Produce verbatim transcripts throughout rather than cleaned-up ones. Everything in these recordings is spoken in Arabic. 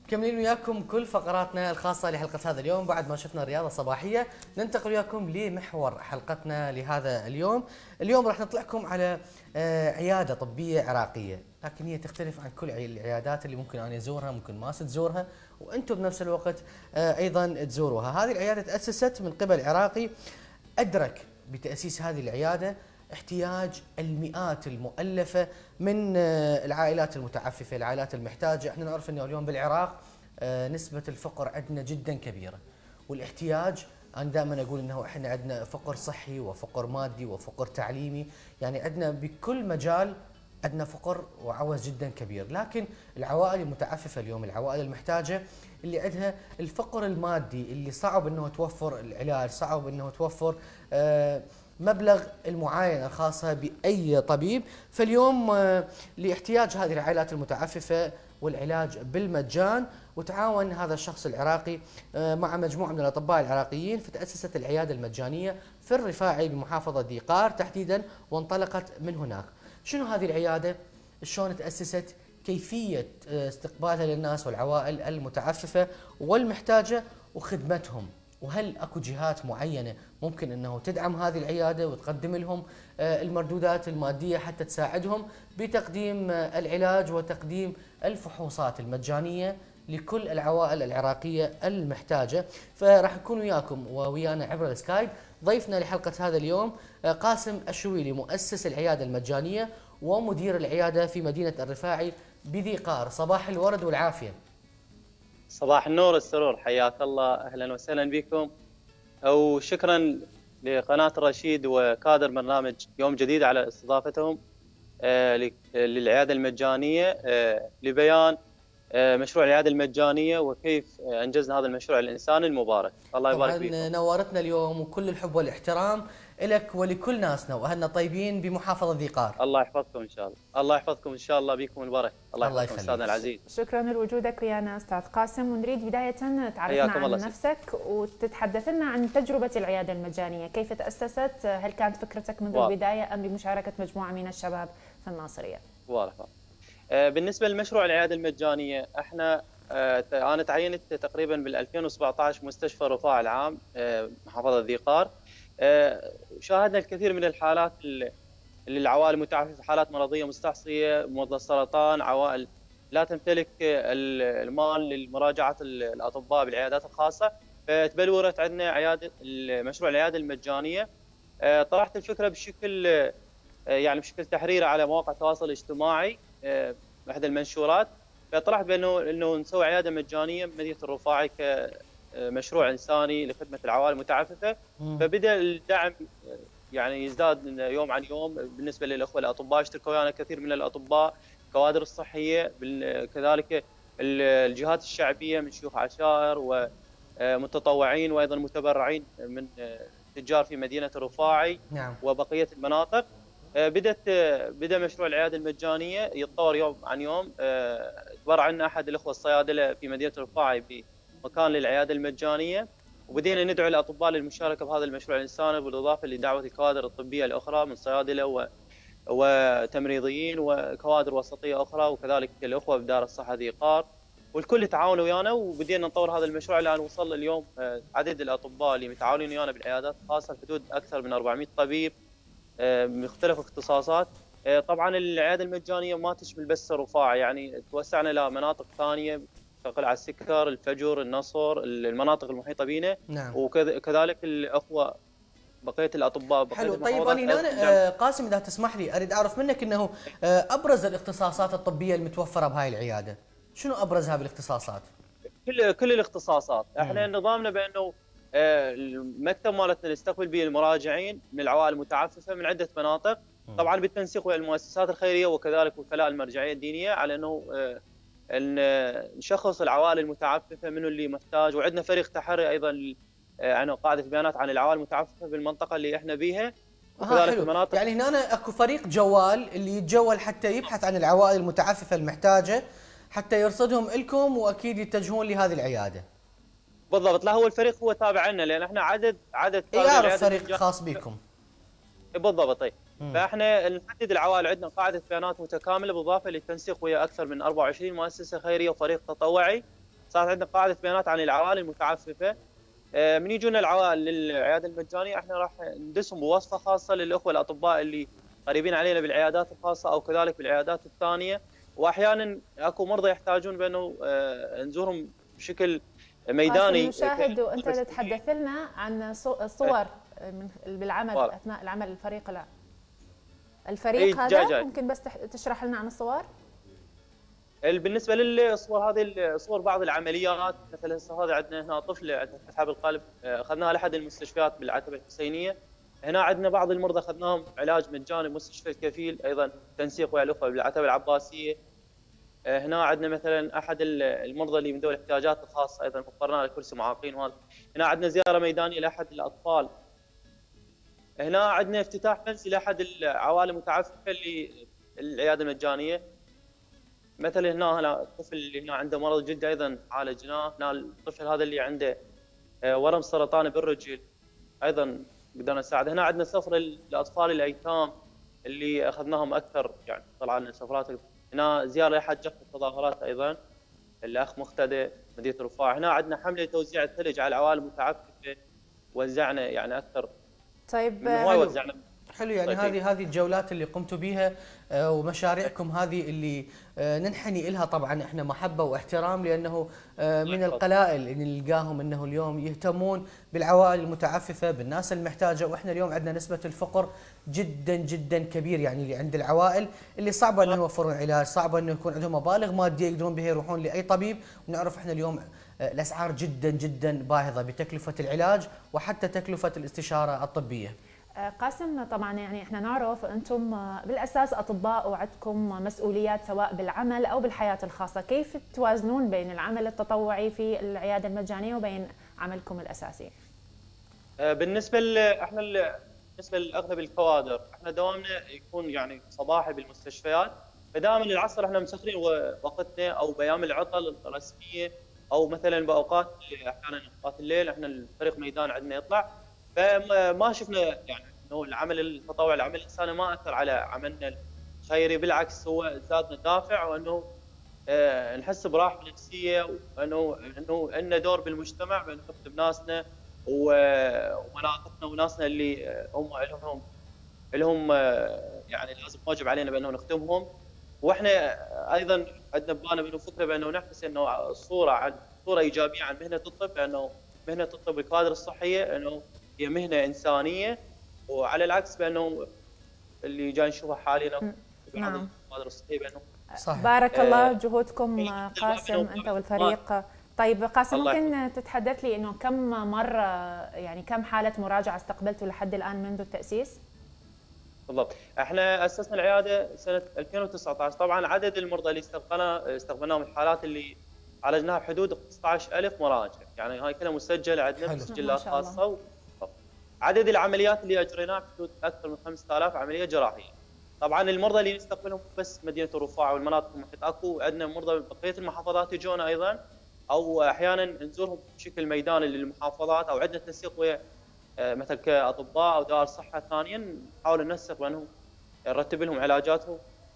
مكملين وياكم كل فقراتنا الخاصة لحلقة هذا اليوم. بعد ما شفنا الرياضة صباحية ننتقل وياكم لمحور حلقتنا لهذا اليوم. اليوم راح نطلعكم على عيادة طبية عراقية، لكن هي تختلف عن كل العيادات اللي ممكن أنا أزورها، ممكن ما تزورها وأنتم بنفس الوقت أيضا تزوروها. هذه العيادة تأسست من قبل عراقي أدرك بتأسيس هذه العيادة احتياج المئات المؤلفة من العائلات المتعففة، العائلات المحتاجة. احنا نعرف انه اليوم بالعراق نسبة الفقر عندنا جدا كبيرة، والاحتياج انا دائما اقول انه احنا عندنا فقر صحي وفقر مادي وفقر تعليمي، يعني عندنا بكل مجال عندنا فقر وعوز جدا كبير. لكن العوائل المتعففة اليوم، العوائل المحتاجة اللي عندها الفقر المادي اللي صعب انه توفر العلاج، صعب انه توفر آه مبلغ المعاينة الخاصة بأي طبيب، فاليوم لاحتياج هذه العائلات المتعففة والعلاج بالمجان، وتعاون هذا الشخص العراقي مع مجموعة من الأطباء العراقيين، فتأسست العيادة المجانية في الرفاعي بمحافظة ذي قار تحديدا، وانطلقت من هناك. شنو هذه العيادة؟ شلون تأسست؟ كيفية استقبالها للناس والعوائل المتعففة والمحتاجة وخدمتهم، وهل اكو جهات معينه ممكن انه تدعم هذه العياده وتقدم لهم المردودات الماديه حتى تساعدهم بتقديم العلاج وتقديم الفحوصات المجانيه لكل العوائل العراقيه المحتاجه. فراح يكون وياكم وويانا عبر السكايب ضيفنا لحلقه هذا اليوم قاسم الشويلي، مؤسس العياده المجانيه ومدير العياده في مدينه الرفاعي بذي قار. صباح الورد والعافيه. صباح النور السرور، حياك الله، اهلا وسهلا بكم، وشكرا لقناه الرشيد وكادر برنامج يوم جديد على استضافتهم للعياده المجانيه لبيان مشروع العياده المجانيه وكيف انجزنا هذا المشروع الانساني المبارك. الله يبارك فيكم. طبعا نورتنا اليوم، وكل الحب والاحترام لك ولكل ناسنا واهلنا طيبين بمحافظه ذي قار. الله يحفظكم ان شاء الله، الله يحفظكم ان شاء الله، بكم البركه. الله, الله يحفظكم استاذنا العزيز. شكرا لوجودك ويانا استاذ قاسم، ونريد بدايه تعرفنا عن نفسك وتتحدث لنا عن تجربه العياده المجانيه، كيف تاسست؟ هل كانت فكرتك منذ واضح. البدايه ام بمشاركه مجموعه من الشباب في الناصريه؟ واضح. بالنسبه لمشروع العياده المجانيه، احنا انا تعينت تقريبا بال ألفين وسبعة عشر مستشفى الرفاع العام محافظه ذي قار. شاهدنا الكثير من الحالات اللي العوائل المتعففه، حالات مرضيه مستعصيه، مرضى السرطان، عوائل لا تمتلك المال لمراجعه الاطباء بالعيادات الخاصه، فتبلورت عندنا عياده مشروع العياده المجانيه. طرحت الفكره بشكل يعني بشكل تحريري على مواقع التواصل الاجتماعي احدى المنشورات، فطرحت بانه انه نسوي عياده مجانيه بمدينه الرفاعي كمشروع انساني لخدمه العوائل المتعففه. فبدا الدعم يعني يزداد يوم عن يوم بالنسبه للاخوه الاطباء، اشتركوا ويانا كثير من الاطباء، الكوادر الصحيه، كذلك الجهات الشعبيه من شيوخ عشائر ومتطوعين وايضا متبرعين من تجار في مدينه الرفاعي. نعم. وبقيه المناطق. بدت بدا مشروع العياده المجانيه يتطور يوم عن يوم. تبرع عنا احد الاخوه الصيادله في مدينه الرفاعي بمكان للعياده المجانيه، وبدينا ندعو الاطباء للمشاركه بهذا المشروع الانساني، بالاضافه لدعوه الكوادر الطبيه الاخرى من صيادله و... وتمريضيين وكوادر وسطيه اخرى، وكذلك الاخوه بدار الصحه ذي قار، والكل تعاونوا ويانا، وبدينا نطور هذا المشروع لان وصل اليوم عدد الاطباء اللي متعاونين ويانا بالعيادات الخاصه حدود اكثر من أربعمئة طبيب بمختلف اختصاصات. طبعا العياده المجانيه ما تشمل بس الرفاعي، يعني توسعنا الى مناطق ثانيه كقلعه السكر، الفجر، النصر، المناطق المحيطه بنا. نعم. وكذلك الاخوه بقيه الاطباء بقيه حلو. طيب انا قاسم اذا تسمح لي اريد اعرف منك انه ابرز الاختصاصات الطبيه المتوفره بهاي العياده، شنو ابرزها بالاختصاصات؟ كل كل الاختصاصات. احنا مم. نظامنا بانه المكتب مالتنا نستقبل به المراجعين من العوائل المتعففه من عده مناطق، طبعا بالتنسيق ويا المؤسسات الخيريه وكذلك وكلاء المرجعيه الدينيه، على انه ان نشخص العوائل المتعففه منو اللي محتاج، وعندنا فريق تحري ايضا عن قاعده بيانات عن العوائل المتعففه بالمنطقه اللي احنا بيها وكذلك آه المناطق. يعني هنا اكو فريق جوال اللي يتجول حتى يبحث عن العوائل المتعففه المحتاجه حتى يرصدهم لكم، واكيد يتجهون لهذه العياده. بالضبط. لا، هو الفريق هو تابع لنا لان احنا عدد عدد يعرف فريق خاص بكم. بالضبط. طيب فاحنا نحدد العوائل، عندنا قاعده بيانات متكامله بالاضافه للتنسيق ويا اكثر من أربعة وعشرين مؤسسه خيريه وفريق تطوعي. صارت عندنا قاعده بيانات عن العوائل المتعففه. من يجونا العوائل للعياده المجانيه احنا راح ندسهم بوصفه خاصه للاخوه الاطباء اللي قريبين علينا بالعيادات الخاصه او كذلك بالعيادات الثانيه، واحيانا اكو مرضى يحتاجون بانه نزورهم بشكل ميداني. المشاهد وانت تتحدث لنا عن صور من بالعمل اثناء العمل الفريق لا. الفريق هذا جاي جاي. ممكن بس تشرح لنا عن الصور؟ بالنسبه للصور هذه صور بعض العمليات، مثلا هسه هذا عندنا هنا طفل عنده فتحه بالقلب اخذناها لاحد المستشفيات بالعتبه الحسينيه. هنا عندنا بعض المرضى اخذناهم علاج مجاني مستشفى الكفيل، ايضا تنسيق ويا الاخوه بالعتبه العباسيه. هنا عندنا مثلا احد المرضى اللي من ذوي الاحتياجات الخاصه ايضا وفرنا له كرسي معاقين وهذا. هنا عندنا زياره ميدانيه لاحد الاطفال. هنا عندنا افتتاح منزل لاحد العوائل المتعففه اللي العياده المجانيه. مثلا هنا هنا الطفل اللي هنا عنده مرض جلد ايضا عالجناه. هنا الطفل هذا اللي عنده ورم سرطان بالرجل ايضا قدرنا نساعده. هنا عندنا سفره الاطفال الايتام اللي اخذناهم اكثر، يعني طلع لنا سفرات. هنا زياره لاحد جفه التظاهرات ايضا الاخ مقتدى مدينه الرفاع. هنا عندنا حمله توزيع الثلج على العوائل المتعففه، وزعنا يعني اكثر. طيب حلو. وزعنا حلو يعني طيب. هذه هذه الجولات اللي قمتوا بها ومشاريعكم هذه اللي ننحني لها طبعا احنا محبه واحترام، لانه من القلائل اللي نلقاهم انه اليوم يهتمون بالعوائل المتعففه بالناس المحتاجه. واحنا اليوم عندنا نسبه الفقر جدا جدا كبير، يعني اللي عند العوائل اللي صعبه انه يوفرون علاج، صعبه انه يكون عندهم مبالغ ماديه يقدرون بها يروحون لاي طبيب. ونعرف احنا اليوم الاسعار جدا جدا باهظه بتكلفه العلاج وحتى تكلفه الاستشاره الطبيه. قاسم، طبعا يعني احنا نعرف انتم بالاساس اطباء وعندكم مسؤوليات سواء بالعمل او بالحياه الخاصه، كيف توازنون بين العمل التطوعي في العياده المجانيه وبين عملكم الاساسي؟ بالنسبه ل احنا بالنسبه لاغلب الكوادر احنا دوامنا يكون يعني صباحي بالمستشفيات، فدائما العصر احنا مسخرين وقتنا، او بايام العطل الرسميه او مثلا باوقات احيانا اوقات الليل احنا الفريق ميدان عندنا يطلع. فما شفنا يعني انه العمل التطوعي العمل الانساني ما اثر على عملنا الخيري، بالعكس هو زادنا دافع، وانه آه نحس براحه نفسيه، وانه انه عندنا دور بالمجتمع بان نخدم ناسنا ومناطقنا وناسنا اللي هم لهم لهم يعني لازم واجب علينا بانه نخدمهم. واحنا ايضا عندنا ببالنا بانه فكره بانه نحس انه صوره عن صوره ايجابيه عن مهنه الطب، لانه مهنه الطب والكوادر الصحيه انه هي مهنه انسانيه، وعلى العكس بانه اللي جاي نشوفه حاليا في بعض الكوادر الصحيه بانه صحيح. بارك الله جهودكم قاسم انت والفريق. طيب قاسم، ممكن تتحدث لي انه كم مره يعني كم حاله مراجعه استقبلتوا لحد الان منذ التاسيس؟ بالضبط، احنا اسسنا العياده سنه ألفين وتسعة عشر. طبعا عدد المرضى اللي استقبلنا استقبلناهم الحالات اللي عالجناها بحدود خمسة عشر ألف مراجع، يعني هاي كلها مسجله عندنا بسجلات خاصه. عدد العمليات اللي اجريناها بحدود اكثر من خمسة آلاف عمليه جراحيه. طبعا المرضى اللي نستقبلهم بس مدينه الرفاع والمناطق المحيطه، اكو عندنا مرضى من بقيه المحافظات يجونا ايضا، او احيانا نزورهم بشكل ميداني للمحافظات، او عندنا تنسيق ويا مثل كاطباء او دوائر صحه ثانيا نحاول ننسق بانهم نرتب لهم علاجاتهم.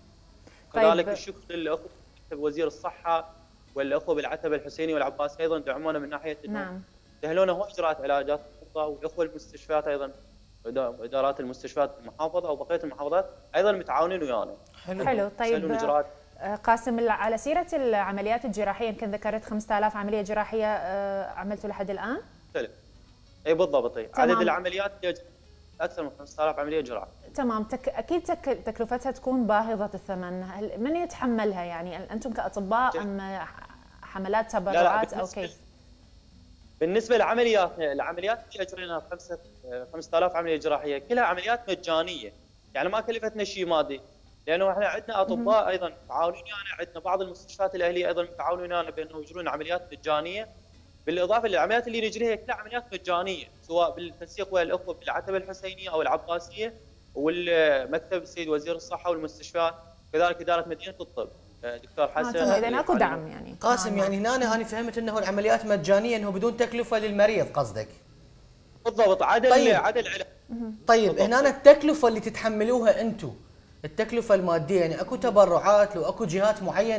كذلك طيب. الشكر للاخوه وزير الصحه والاخوه بالعتبه الحسينيه والعباس ايضا دعمونا من ناحيه انه نعم. سهلونا هو اجراءات علاجات الخطه، والاخوه المستشفيات ايضا ادارات المستشفيات المحافظه او بقيه المحافظات ايضا متعاونين ويانا. حلو. حلو. طيب قاسم، على سيره العمليات الجراحيه يمكن ذكرت خمسة آلاف عمليه جراحيه عملتوا لحد الان؟ اي بالضبط. اي عدد العمليات اكثر من خمسة آلاف عمليه جراحيه. تمام. تك... اكيد تك... تكلفتها تكون باهظه الثمن، هل... من يتحملها؟ يعني انتم كاطباء ام حملات تبرعات او كيف؟ بالنسبه للعمليات العمليات اللي اجريناها خمسة خمسة آلاف عمليه جراحيه كلها عمليات مجانيه، يعني ما كلفتنا شيء مادي، لانه احنا عندنا اطباء ايضا متعاونين ويانا، عندنا بعض المستشفيات الاهليه ايضا متعاونين ويانا بانه يجرون عمليات مجانيه، بالاضافه للعمليات اللي نجريها كلها عمليات مجانيه، سواء بالتنسيق ويا الاخوه بالعتبه الحسينيه او العباسيه والمكتب السيد وزير الصحه والمستشفيات، كذلك اداره مدينه الطب دكتور حسن. آه اذا اكو دعم يعني. قاسم، يعني هنا انا فهمت انه العمليات مجانيه، انه بدون تكلفه للمريض قصدك؟ بالضبط. عدد طيب. عدد العلاج. طيب هنا التكلفه اللي تتحملوها انتم، التكلفه الماديه، يعني اكو تبرعات لو اكو جهات معينه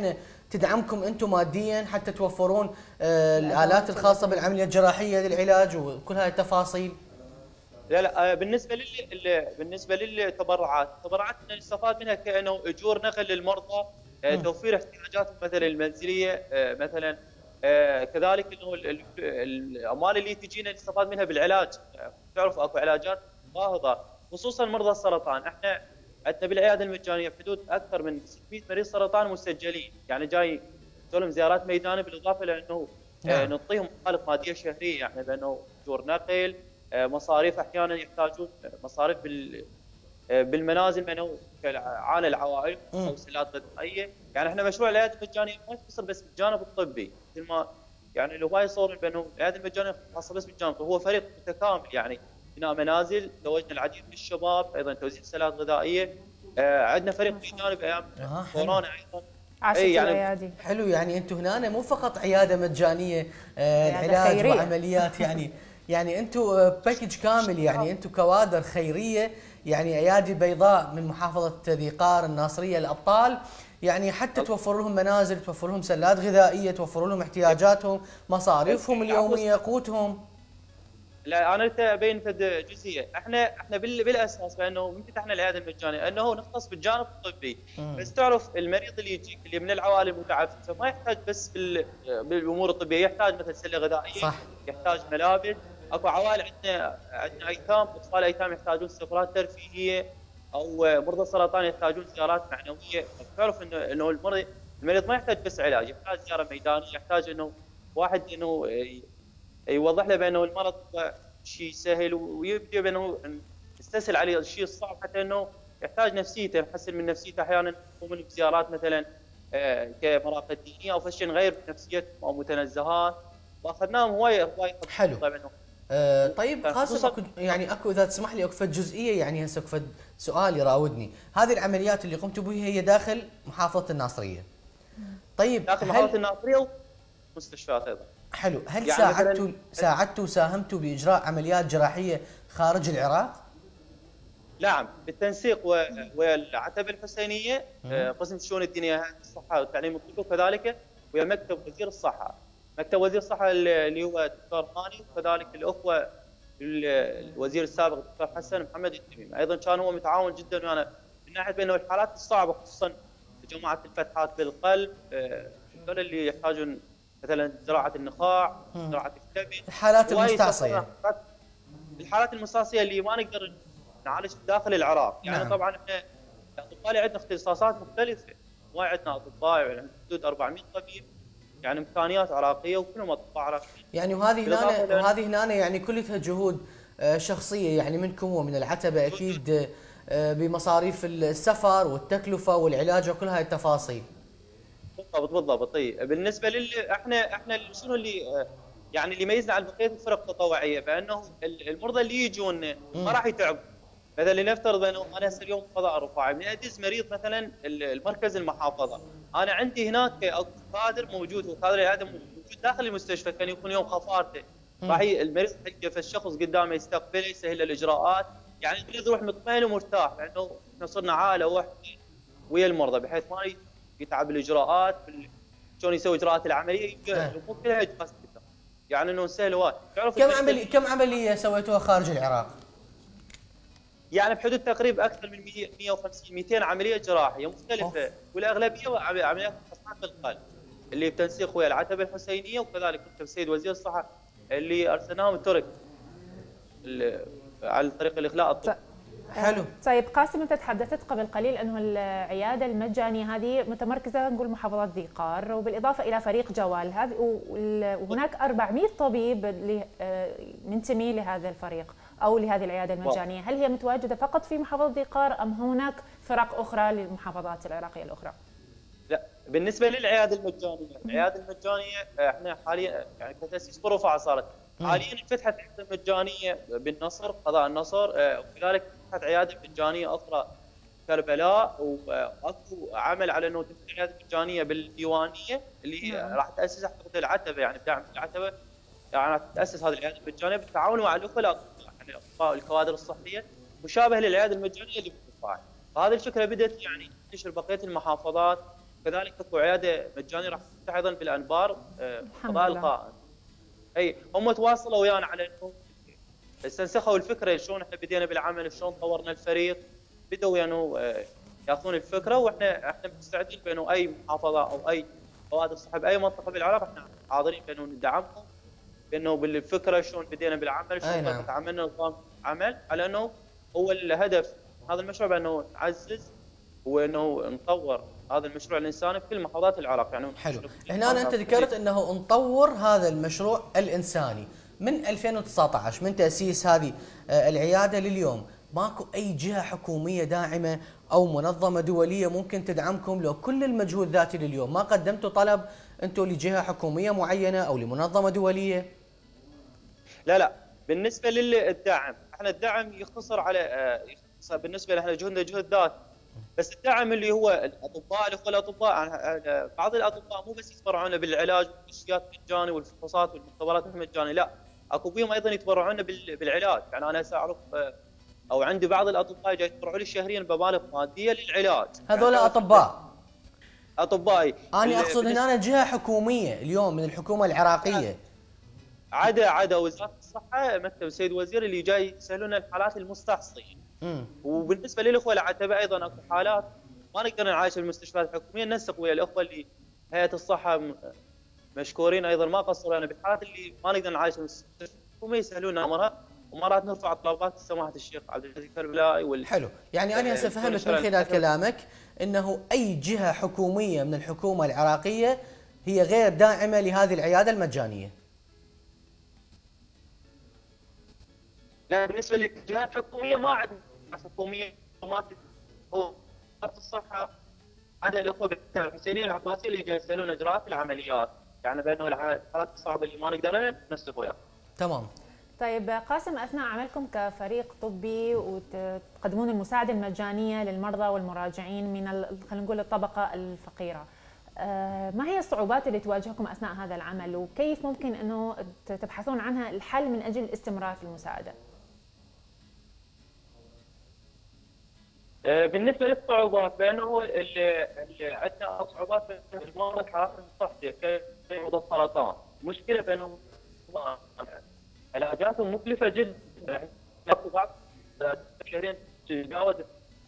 تدعمكم انتم ماديا حتى توفرون آه الالات الخاصه بالعمليه الجراحيه للعلاج وكل هاي التفاصيل؟ لا لا بالنسبه لل بالنسبه للتبرعات، تبرعاتنا نستفاد منها كانه اجور نقل للمرضى، توفير احتياجاتهم مثلا المنزليه، مثلا كذلك انه الاموال اللي تجينا نستفاد منها بالعلاج. تعرف اكو علاجات باهظه خصوصا مرضى السرطان، احنا عندنا بالعياده المجانيه بحدود اكثر من ستمئة مريض سرطان مسجلين، يعني جاي لهم زيارات ميدانيه بالاضافه لانه نعم. نعطيهم مصاريف ماديه شهريه، يعني بانه اجور نقل، مصاريف احيانا يحتاجون مصاريف بال بالمنازل بانه عانى العوائل او سلات غذائيه، يعني احنا مشروع العياده المجانيه ما يقتصر بس بالجانب الطبي، مثل ما يعني الهواة يصورون بانه العياده المجانيه خاصه بس بالجانب، هو فريق متكامل، يعني بناء منازل، زوجنا العديد من الشباب، ايضا توزيع سلات غذائيه، آه عندنا فريق ميداني بايام آه كورونا ايضا. اي يعني حلو، يعني انتم هنا مو فقط عياده مجانيه آه علاج خيرية. وعمليات، يعني يعني انتم باكج كامل، يعني انتم كوادر خيريه، يعني ايادي بيضاء من محافظه ذي قار، الناصريه، الابطال، يعني حتى توفر لهم منازل، توفر لهم سلات غذائيه، توفر لهم احتياجاتهم، مصاريفهم اليوميه، قوتهم. لا انا ابين فد جزئيه، احنا احنا بالاساس بانه من فتحنا العياده المجانيه انه نختص بالجانب الطبي، مم. بس تعرف المريض اللي يجيك اللي من العوائل المتعففه ما يحتاج بس بالامور الطبيه، يحتاج مثلا سله غذائيه، صح. يحتاج ملابس، اكو عوائل عندنا عندنا ايتام، اطفال ايتام يحتاجون سفرات ترفيهيه، او مرضى السرطان يحتاجون زيارات معنويه، تعرف انه انه المريض المريض ما يحتاج بس علاج، يحتاج زياره ميدانيه، يحتاج انه واحد انه يوضح له بانه المرض شيء سهل ويبدي بانه يستسهل عليه الشيء الصعب، حتى انه يحتاج نفسيته، نحسن من نفسيته، احيانا نقوم بزيارات مثلا كمراقد دينيه او فشي نغير نفسيتهم او متنزهات، واخذناهم هوايه هوايه. حلو. طبعا آه طيب قاسم، أكو يعني اكو اذا تسمح لي اكو فد جزئيه، يعني هسه اكو فد سؤال يراودني، هذه العمليات اللي قمتوا بها هي داخل محافظه الناصريه. طيب داخل محافظه الناصريه ومستشفيات ايضا. حلو، هل يعني ساعدتوا ساعدتوا وساهمتوا باجراء عمليات جراحيه خارج العراق؟ نعم، بالتنسيق والعتبه الحسينيه، قسم الشؤون الدينيه الصحه والتعليم الطبي، وكذلك ويا مكتب وزير الصحه. مكتب وزير الصحه اللي هو الدكتور ماني، وكذلك الاخوه الوزير السابق الدكتور حسن محمد التميمي، ايضا كان هو متعاون جدا ويانا من ناحيه بانه الحالات الصعبه خصوصا جماعه الفتحات بالقلب، هذول اللي يحتاجون مثلا زراعه النخاع، زراعه الكبد، الحالات المستعصيه، الحالات المستعصيه اللي ما نقدر نعالج داخل العراق، يعني نعم. طبعا احنا الاطباء عندنا اختصاصات مختلفه، ما عندنا اطباء يعني حدود أربعمئة طبيب، يعني امكانيات عراقيه وكلهم اطباء عراقيين. يعني وهذه هنا وهذه هنا يعني كلها جهود شخصيه يعني منكم ومن العتبه اكيد، بمصاريف السفر والتكلفه والعلاج وكل هاي التفاصيل. بالضبط بالضبط. طيب بالنسبه لل احنا احنا شنو اللي يعني اللي يميزنا عن بقيه الفرق التطوعيه، بانه المرضى اللي يجون ما راح يتعبوا. مثلا لنفترض انه انا هسه اليوم قضاء الرفاعي من ادز مريض مثلا المركز المحافظه، انا عندي هناك كادر موجود وكادر العياده موجود داخل المستشفى، كان يكون يوم خفارته، راح المريض يقف الشخص قدامه يستقبله، يسهل الاجراءات، يعني المريض يروح مطمئن ومرتاح، لانه احنا صرنا عائله واحده ويا المرضى، بحيث ما يتعب الاجراءات شلون يسوي اجراءات العمليه، الامور كلها اجراءات يعني انه سهل وايد. كم عمليه كم عمليه سويتوها خارج العراق؟ يعني بحدود تقريبا اكثر من مئة وخمسين مئتين عمليه جراحيه مختلفه، أوف. والاغلبيه عمليات تصحيح القلب اللي بتنسيق ويا العتبه الحسينيه، وكذلك مكتب السيد وزير الصحه اللي ارسلناهم الترك على طريق الاخلاء الطبي. حلو. طيب قاسم، انت تحدثت قبل قليل انه العياده المجانيه هذه متمركزه نقول محافظه ذي قار، وبالاضافه الى فريق جوال، هذه وهناك أربعمئة طبيب اللي منتمي لهذا الفريق او لهذه العياده المجانيه، هل هي متواجده فقط في محافظه ذي قار ام هناك فرق اخرى للمحافظات العراقيه الاخرى؟ لا، بالنسبه للعياده المجانيه، العياده المجانيه احنا حاليا يعني كتاسيس برفع صارت، حاليا انفتحت عياده مجانيه بالنصر، قضاء النصر، وكذلك فتحت عياده مجانيه اخرى كربلاء، واكو عمل على انه تفتح عياده مجانيه بالديوانيه اللي مم. راح تاسسها حقوق العتبه، يعني بدعم العتبه، يعني راح تاسس هذه العياده المجانيه بالتعاون مع الاخوه الاطباء، يعني الاطباء والكوادر الصحيه، مشابه للعياده المجانيه اللي بالرفاعي. فهذه الفكره بدات يعني تنتشر بقيه المحافظات، وكذلك اكو عياده مجانيه راح تفتح ايضا بالانبار قضاء القائم. اي هم تواصلوا ويانا على انه استنسخوا الفكره شلون احنا بدينا بالعمل، شلون طورنا الفريق، بدوا يعني ياخذون الفكره، واحنا احنا مستعدين بانه اي محافظه او اي كوادر صحه باي منطقه بالعراق احنا حاضرين بانه ندعمهم، بانه بالفكره شلون بدينا بالعمل، شلون نعم. تعاملنا نظام عمل، على انه هو الهدف هذا المشروع بانه نعزز وانه نطور هذا المشروع الانساني في كل محافظات العراق. يعني حلو. هنا أنا انت ذكرت انه نطور هذا المشروع الانساني من ألفين وتسعة عشر، من تاسيس هذه العياده لليوم، ماكو اي جهه حكوميه داعمه او منظمه دوليه ممكن تدعمكم؟ لو كل المجهود ذاتي لليوم ما قدمتوا طلب انتم لجهه حكوميه معينه او لمنظمه دوليه؟ لا لا، بالنسبه للدعم احنا الدعم يختصر على يختصر بالنسبه لنا جهدنا جهد ذاتي، بس الدعم اللي هو الاطباء الاخوه الاطباء، بعض الاطباء مو بس يتبرعون بالعلاج والمستشفيات مجاني والفحوصات والمختبرات مجاني، لا اكو بيهم ايضا يتبرعون بالعلاج. يعني انا هسه اعرف او عندي بعض الاطباء جاي يتبرعوا لي شهريا بمبالغ ماديه للعلاج. هذول يعني اطباء اطبائي انا اقصد هنا أنا جهه حكوميه اليوم من الحكومه العراقيه، عدا عدا وزاره الصحه مكتب السيد الوزير اللي جاي يسهلون الحالات المستعصيه. امم وبالنسبه للاخوه العتبه ايضا اكو حالات ما نقدر نعايش بالمستشفيات الحكوميه، ننسق ويا الاخوه اللي هيئه الصحه مشكورين ايضا ما قصروا لنا بالحالات اللي ما نقدر نعايش بالمستشفيات الحكوميه يسهلون امرها، ومرات نرفع طلبات سماحه الشيخ عبد العزيز الكربلائي وال حلو. يعني انا هسه فهمت من خلال كلامك انه اي جهه حكوميه من الحكومه العراقيه هي غير داعمه لهذه العياده المجانيه. لا، بالنسبه للجهات الحكوميه ما عندنا حكوميه ما هو الصحه عدا الاخوه الحسينيه العباسيه اللي جاي يسالون اجراءات العمليات، يعني بانه الحالات الصعبه اللي ما نقدر ننسق وياها. تمام. طيب قاسم، اثناء عملكم كفريق طبي وتقدمون المساعده المجانيه للمرضى والمراجعين من خلينا نقول الطبقه الفقيره، ما هي الصعوبات اللي تواجهكم اثناء هذا العمل، وكيف ممكن انه تبحثون عنها الحل من اجل الاستمرار في المساعده؟ بالنسبه للصعوبات بانه اللي عندنا صعوبات في المرضى الحالات المستحدثه كمرضى السرطان، مشكله بانهم علاجاتهم مكلفه جدا، اكو بعض شهرين تتجاوز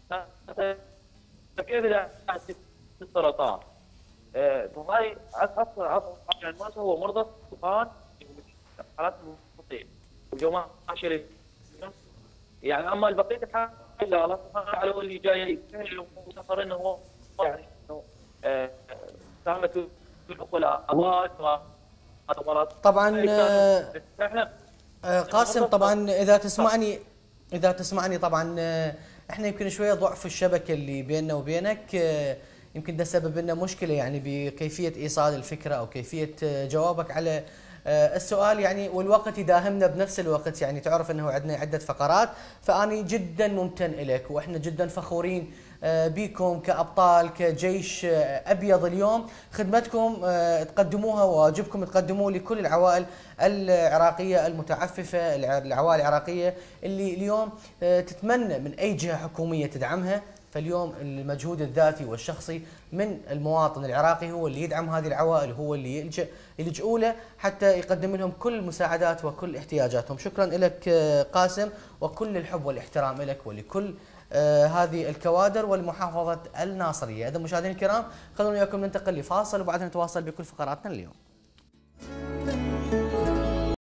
كيف اذا السرطان. فهاي عصر عصر يعني ما هو مرضى السرطان حالات مستحيل وجماعه شريف، يعني اما البقيه الحالات لا الله سبحانه وتعالى هو اللي جاي يسهل وسفر انه هو يعني انه ساهمت الاخوه الاموات طبعا. احنا قاسم طبعا اذا تسمعني اذا تسمعني طبعا احنا يمكن شويه ضعف الشبكه اللي بيننا وبينك يمكن ده سبب لنا مشكله يعني بكيفيه ايصال الفكره او كيفيه جوابك على السؤال يعني، والوقت يداهمنا بنفس الوقت، يعني تعرف انه عندنا عده فقرات، فاني جدا ممتن لك واحنا جدا فخورين بكم كابطال كجيش ابيض. اليوم خدمتكم تقدموها وواجبكم تقدموه لكل العوائل العراقيه المتعففه، العوائل العراقيه اللي اليوم تتمنى من اي جهه حكوميه تدعمها. فاليوم المجهود الذاتي والشخصي من المواطن العراقي هو اللي يدعم هذه العوائل، هو اللي يلجأ يلجؤوا له حتى يقدم لهم كل المساعدات وكل احتياجاتهم. شكرا لك قاسم، وكل الحب والاحترام لك ولكل آه هذه الكوادر والمحافظة الناصرية. إذا مشاهدينا الكرام خلونا وياكم ننتقل لفاصل وبعدها نتواصل بكل فقراتنا اليوم.